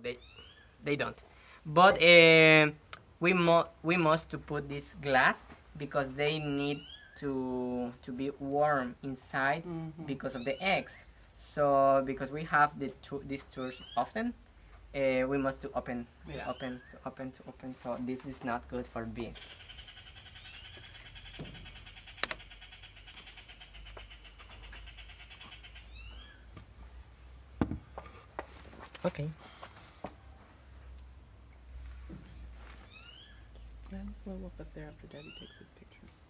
they don't. But we must to put this glass because they need to be warm inside because of the eggs. So because we have these tours often, we must to open, to open. So this is not good for bees. Okay. And we'll look up there after Daddy takes his picture.